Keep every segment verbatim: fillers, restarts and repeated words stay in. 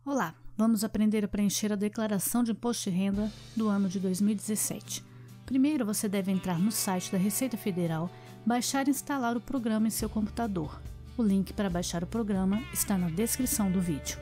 Olá, vamos aprender a preencher a declaração de imposto de renda do ano de dois mil e dezessete. Primeiro, você deve entrar no site da Receita Federal, baixar e instalar o programa em seu computador. O link para baixar o programa está na descrição do vídeo.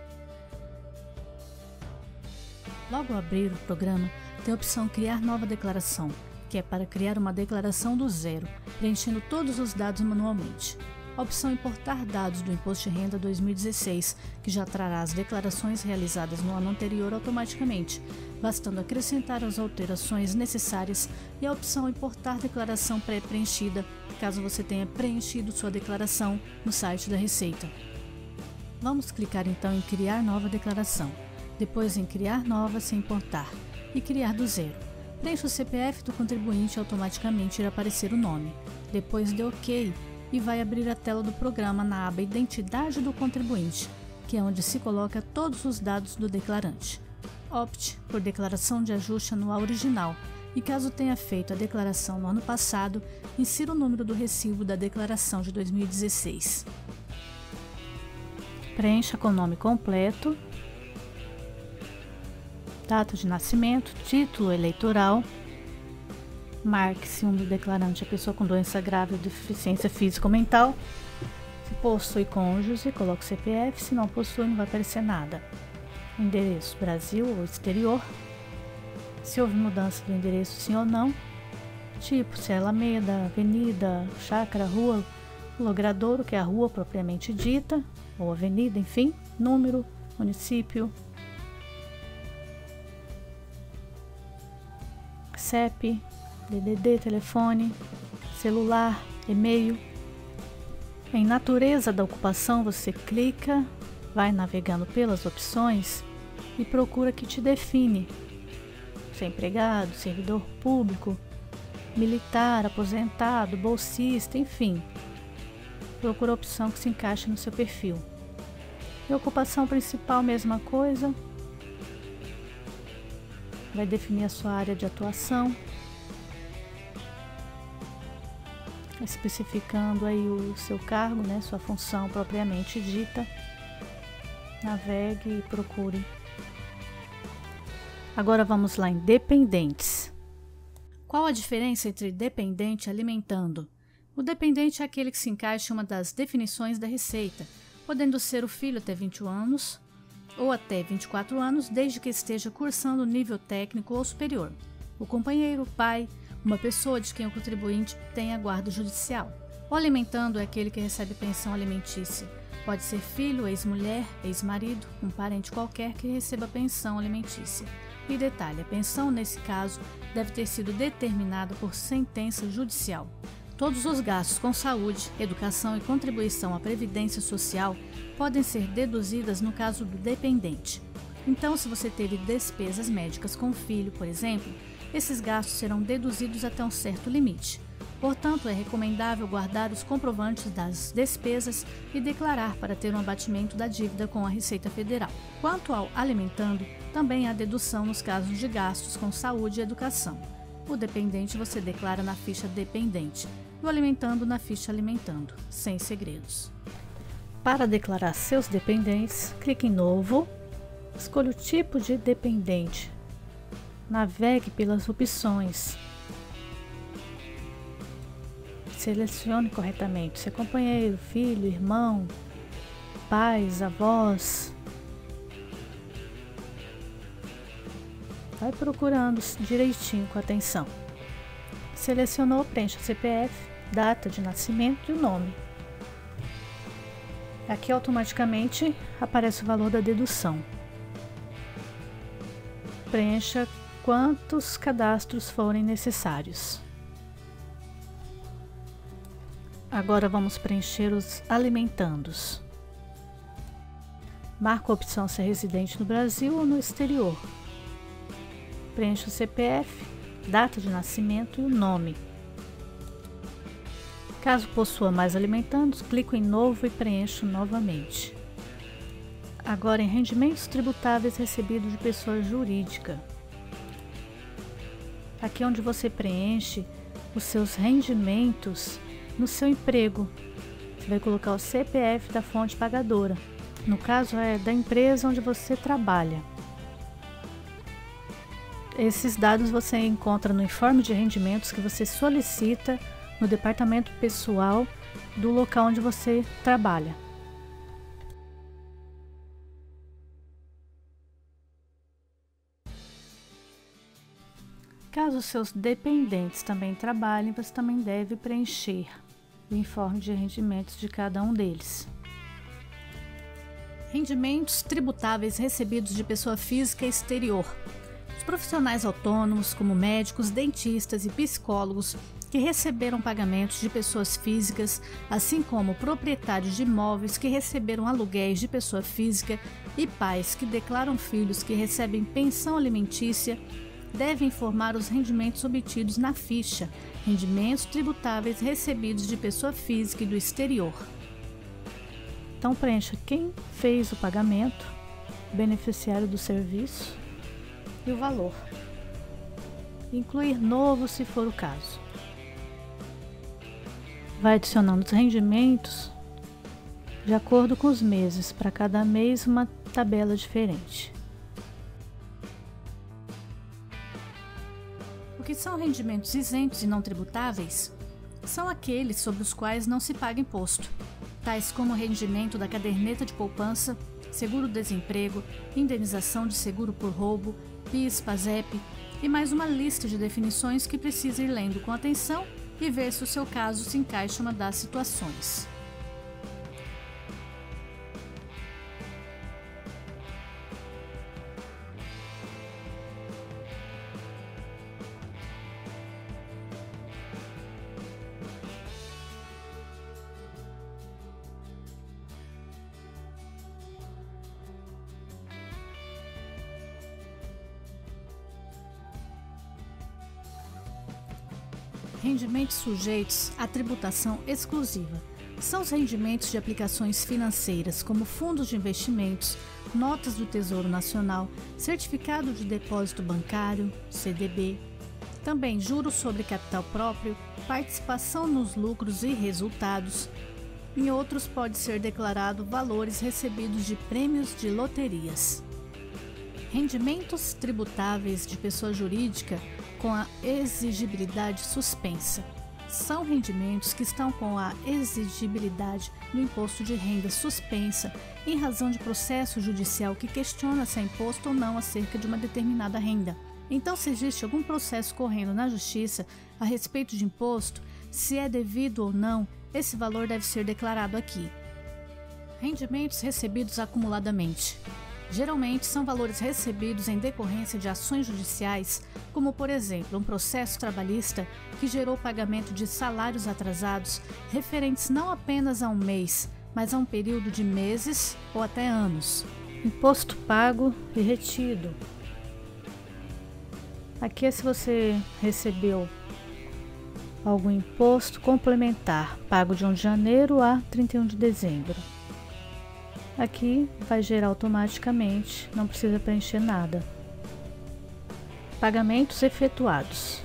Logo ao abrir o programa, tem a opção Criar nova declaração, que é para criar uma declaração do zero, preenchendo todos os dados manualmente. A opção Importar dados do Imposto de Renda dois mil e dezesseis, que já trará as declarações realizadas no ano anterior automaticamente, bastando acrescentar as alterações necessárias, e a opção Importar declaração pré-preenchida, caso você tenha preenchido sua declaração no site da Receita. Vamos clicar então em Criar nova declaração, depois em Criar nova sem importar e Criar do zero. Preencha o C P F do contribuinte e automaticamente irá aparecer o nome. Depois dê OK e vai abrir a tela do programa na aba Identidade do contribuinte, que é onde se coloca todos os dados do declarante. Opte por declaração de ajuste anual original e, caso tenha feito a declaração no ano passado, insira o número do recibo da declaração de dois mil e dezesseis. Preencha com o nome completo, data de nascimento, título eleitoral. Marque se um do declarante é pessoa com doença grave ou deficiência física ou mental. Se possui cônjuge, coloque o C P F. Se não possui, não vai aparecer nada. Endereço Brasil ou exterior. Se houve mudança do endereço, sim ou não. Tipo, se é Alameda, Avenida, Chácara, Rua, Logradouro, que é a rua propriamente dita, ou avenida, enfim. Número, município. C E P, D D D, telefone, celular, e-mail. Em natureza da ocupação, você clica, vai navegando pelas opções e procura que te define. Se é empregado, servidor público, militar, aposentado, bolsista, enfim. Procura a opção que se encaixe no seu perfil. E ocupação principal, mesma coisa. Vai definir a sua área de atuação, especificando aí o seu cargo, né, sua função propriamente dita. Navegue e procure. Agora vamos lá em dependentes. Qual a diferença entre dependente e alimentando? O dependente é aquele que se encaixa em uma das definições da Receita, podendo ser o filho até vinte e um anos ou até vinte e quatro anos, desde que esteja cursando nível técnico ou superior. O companheiro, pai, uma pessoa de quem o contribuinte tem a guarda judicial. O alimentando é aquele que recebe pensão alimentícia. Pode ser filho, ex-mulher, ex-marido, um parente qualquer que receba pensão alimentícia. E detalhe, a pensão nesse caso deve ter sido determinada por sentença judicial. Todos os gastos com saúde, educação e contribuição à previdência social podem ser deduzidas no caso do dependente. Então, se você teve despesas médicas com o filho, por exemplo, esses gastos serão deduzidos até um certo limite. Portanto, é recomendável guardar os comprovantes das despesas e declarar para ter um abatimento da dívida com a Receita Federal. Quanto ao alimentando, também há dedução nos casos de gastos com saúde e educação. O dependente você declara na ficha dependente e o alimentando na ficha alimentando, sem segredos. Para declarar seus dependentes, clique em Novo, escolha o tipo de dependente. Navegue pelas opções. Selecione corretamente seu companheiro, filho, irmão, pais, avós. Vai procurando direitinho com atenção. Selecionou, preencha o C P F, data de nascimento e o nome. Aqui automaticamente aparece o valor da dedução. Preencha quantos cadastros forem necessários. Agora vamos preencher os alimentandos. Marca a opção se é residente no Brasil ou no exterior. Preencha o C P F, data de nascimento e o nome. Caso possua mais alimentandos, clico em Novo e preencho novamente. Agora em rendimentos tributáveis recebidos de pessoa jurídica. Aqui é onde você preenche os seus rendimentos no seu emprego. Você vai colocar o C P F da fonte pagadora. no caso é da empresa onde você trabalha. Esses dados você encontra no informe de rendimentos que você solicita no departamento pessoal do local onde você trabalha. Caso seus dependentes também trabalhem, você também deve preencher o informe de rendimentos de cada um deles. Rendimentos tributáveis recebidos de pessoa física exterior. Os profissionais autônomos, como médicos, dentistas e psicólogos, que receberam pagamentos de pessoas físicas, assim como proprietários de imóveis que receberam aluguéis de pessoa física e pais que declaram filhos que recebem pensão alimentícia, devem informar os rendimentos obtidos na ficha Rendimentos Tributáveis Recebidos de Pessoa Física e do Exterior. Então preencha quem fez o pagamento, o beneficiário do serviço e o valor. Incluir novo se for o caso. Vai adicionando os rendimentos de acordo com os meses, para cada mês uma tabela diferente. O que são rendimentos isentos e não tributáveis? São aqueles sobre os quais não se paga imposto, tais como o rendimento da caderneta de poupança, seguro-desemprego, indenização de seguro por roubo, PIS, PASEP e mais uma lista de definições que precisa ir lendo com atenção e ver se o seu caso se encaixa em uma das situações. Rendimentos sujeitos à tributação exclusiva. São os rendimentos de aplicações financeiras, como fundos de investimentos, notas do Tesouro Nacional, certificado de depósito bancário, C D B, também juros sobre capital próprio, participação nos lucros e resultados. Em outros pode ser declarado valores recebidos de prêmios de loterias. Rendimentos tributáveis de pessoa jurídica com a exigibilidade suspensa. São rendimentos que estão com a exigibilidade do imposto de renda suspensa em razão de processo judicial que questiona se é imposto ou não acerca de uma determinada renda. Então, se existe algum processo correndo na Justiça a respeito de imposto, se é devido ou não, esse valor deve ser declarado aqui. Rendimentos recebidos acumuladamente. Geralmente são valores recebidos em decorrência de ações judiciais, como por exemplo um processo trabalhista que gerou pagamento de salários atrasados referentes não apenas a um mês, mas a um período de meses ou até anos. Imposto pago e retido. Aqui é se você recebeu algum imposto complementar pago de um de janeiro a trinta e um de dezembro. Aqui vai gerar automaticamente, não precisa preencher nada. Pagamentos efetuados.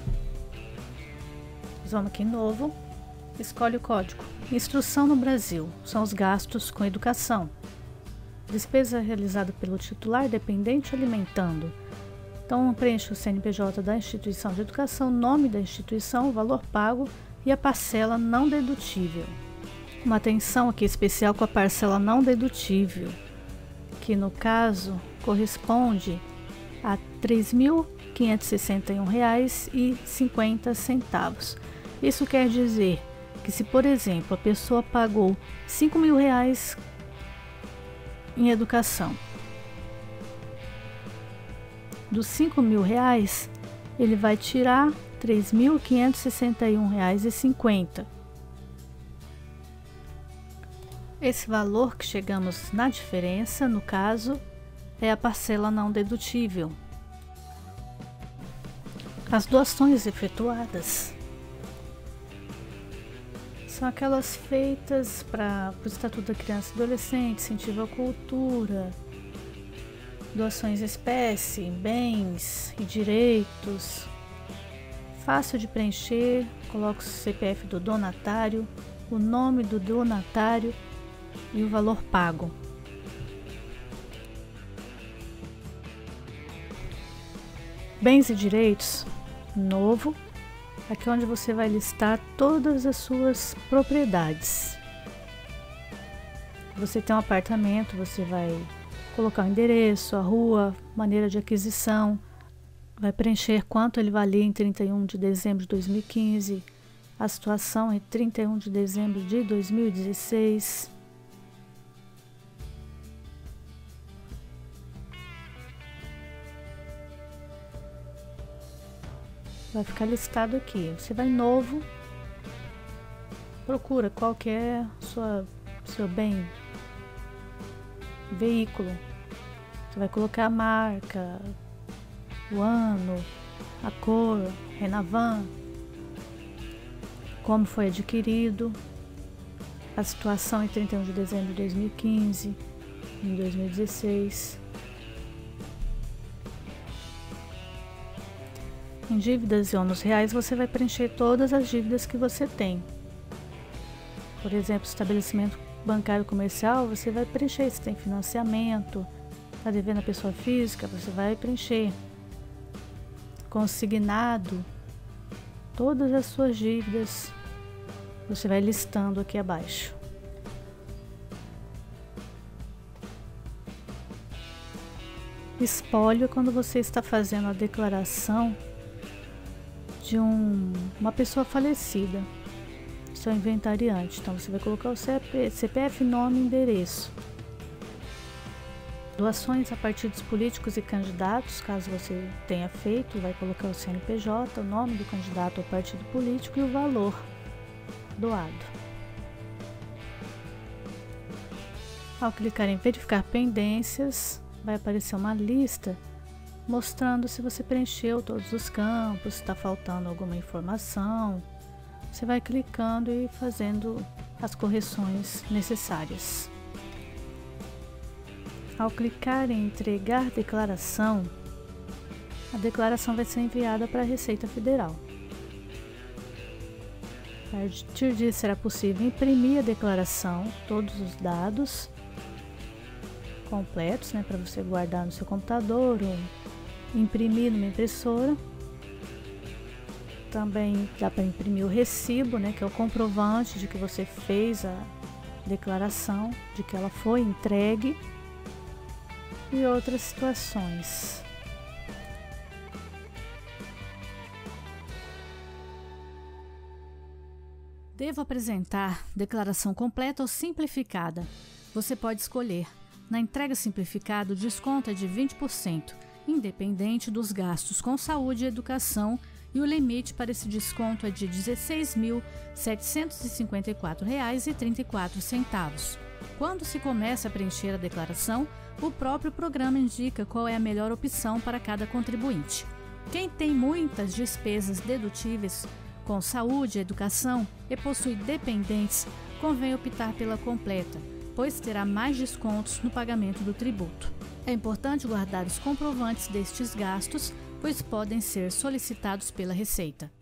Vamos aqui em novo, escolhe o código. Instrução no Brasil, são os gastos com educação. Despesa realizada pelo titular dependente alimentando. Então preencha o C N P J da instituição de educação, nome da instituição, o valor pago e a parcela não dedutível. Uma atenção aqui especial com a parcela não dedutível, que no caso corresponde a três mil quinhentos e sessenta e um reais e cinquenta centavos. Isso quer dizer que se, por exemplo, a pessoa pagou cinco mil reais em educação, dos cinco mil reais ele vai tirar três mil quinhentos e sessenta e um reais e cinquenta centavos. Esse valor que chegamos na diferença, no caso, é a parcela não dedutível. As doações efetuadas são aquelas feitas para o Estatuto da Criança e Adolescente, incentivo à cultura, doações em espécie, bens e direitos. Fácil de preencher, coloca o C P F do donatário, o nome do donatário e o valor pago. Bens e direitos, novo, aqui é onde você vai listar todas as suas propriedades. Você tem um apartamento, você vai colocar o endereço, a rua, maneira de aquisição, vai preencher quanto ele valia em trinta e um de dezembro de dois mil e quinze, a situação em trinta e um de dezembro de dois mil e dezesseis. Vai ficar listado aqui. Você vai em novo, procura qual que é sua, seu bem, veículo. Você vai colocar a marca, o ano, a cor, Renavan, como foi adquirido, a situação em trinta e um de dezembro de dois mil e quinze, em dois mil e dezesseis. Em dívidas e ônus reais, você vai preencher todas as dívidas que você tem. Por exemplo, estabelecimento bancário comercial, você vai preencher se tem financiamento, está devendo a pessoa física, você vai preencher. Consignado, todas as suas dívidas, você vai listando aqui abaixo. Espólio é quando você está fazendo a declaração de um, uma pessoa falecida, seu inventariante. Então você vai colocar o C P F, nome e endereço. Doações a partidos políticos e candidatos, caso você tenha feito, vai colocar o C N P J, o nome do candidato ao partido político e o valor doado. Ao clicar em verificar pendências, vai aparecer uma lista mostrando se você preencheu todos os campos, se está faltando alguma informação. Você vai clicando e fazendo as correções necessárias. Ao clicar em entregar declaração, a declaração vai ser enviada para a Receita Federal. A partir disso será possível imprimir a declaração, todos os dados completos, né, para você guardar no seu computador ou imprimir numa impressora. Também dá para imprimir o recibo, né, que é o comprovante de que você fez a declaração, de que ela foi entregue, e outras situações. Devo apresentar declaração completa ou simplificada? Você pode escolher. Na entrega simplificada, o desconto é de vinte por cento, independente dos gastos com saúde e educação, e o limite para esse desconto é de dezesseis mil setecentos e cinquenta e quatro reais e trinta e quatro centavos. Quando se começa a preencher a declaração, o próprio programa indica qual é a melhor opção para cada contribuinte. Quem tem muitas despesas dedutíveis com saúde e educação e possui dependentes, convém optar pela completa, pois terá mais descontos no pagamento do tributo. É importante guardar os comprovantes destes gastos, pois podem ser solicitados pela Receita.